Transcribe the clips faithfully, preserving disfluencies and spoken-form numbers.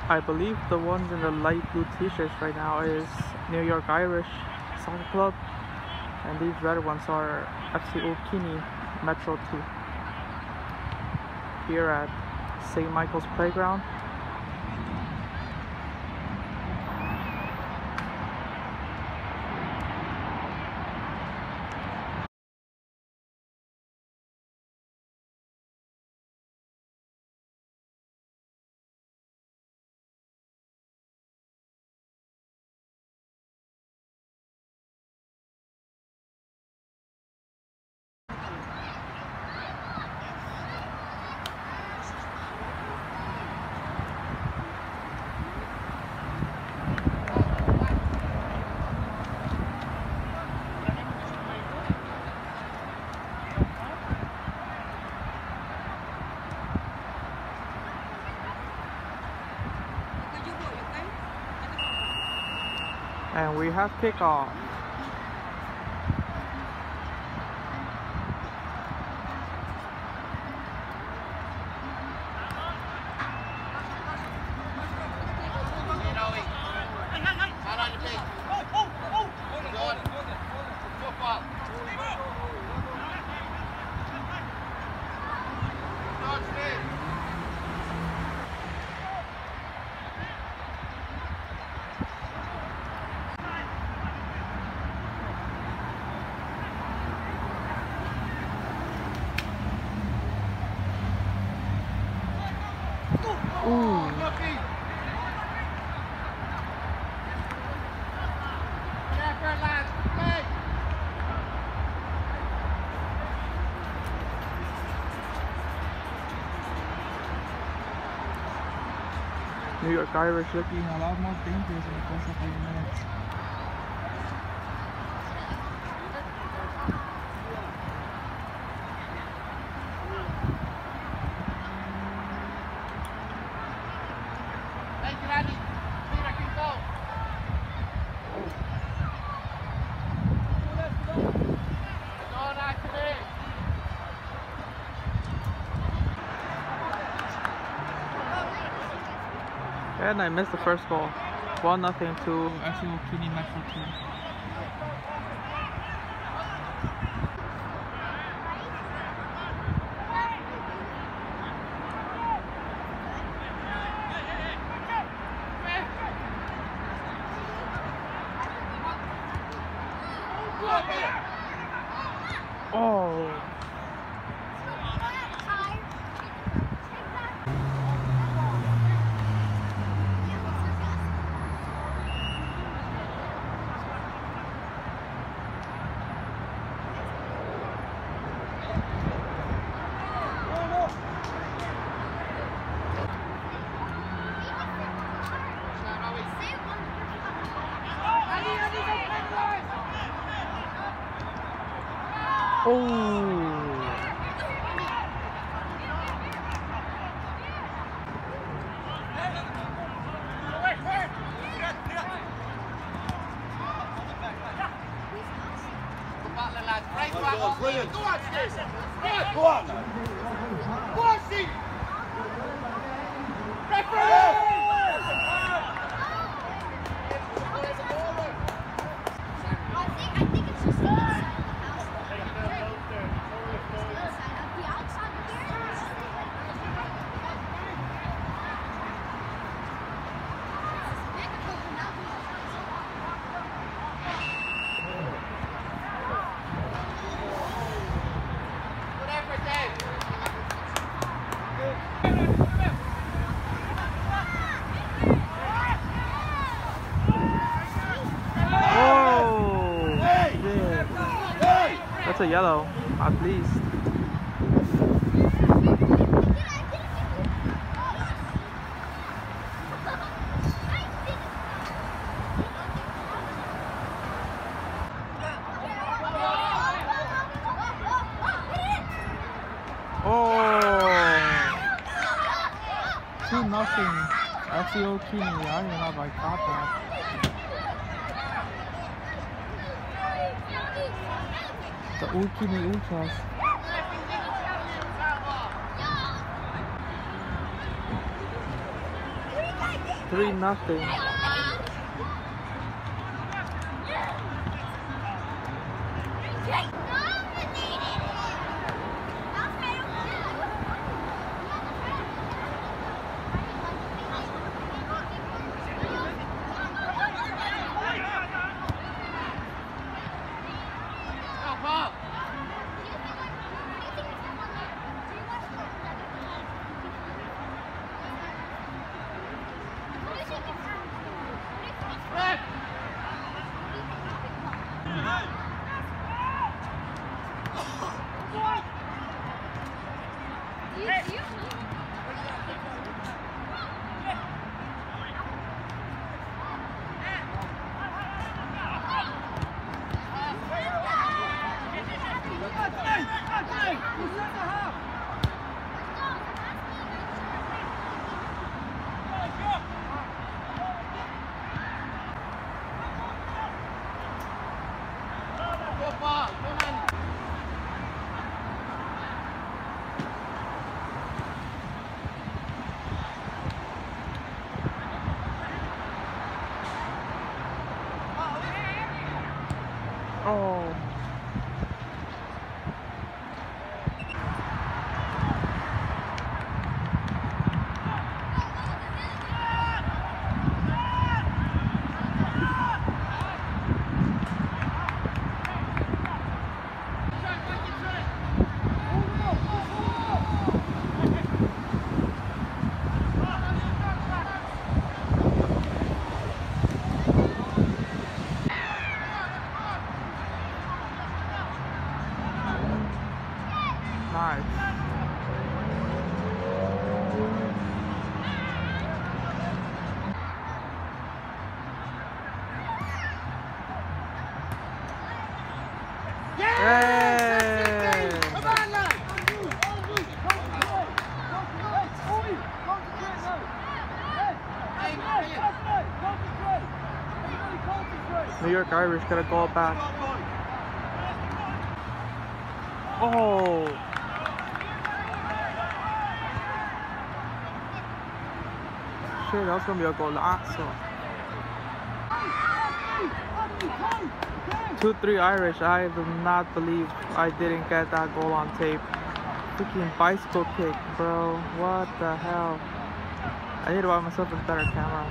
I believe the ones in the light blue t-shirts right now is New York Irish Soccer Club, and these red ones are F C Ulqini Metro two here at Saint Michael's Playground. And we have kickoff. Ooh. New York Irish looking a lot more dangerous in the first couple of minutes. And I missed the first goal. one nothing to F C Ulqini Metro two. Oh. Oh. Brilliant. Go on, Steve. Go on. Go on, Steve. Referee! I think it's just inside. That's a yellow, at least. Oh, two nothing. F C Ulqini. I don't know if I caught that. The Ulqini Ultras. three nothing. Oh. Nice. Yay! Come on, lad! New York Irish got a goal back. Oh! Shit, that was gonna be a golazo. two three Irish. I do not believe I didn't get that goal on tape. Freaking bicycle kick, bro. What the hell? I need to buy myself a better camera.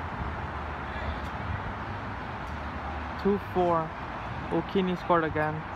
two four. Ulqini scored again.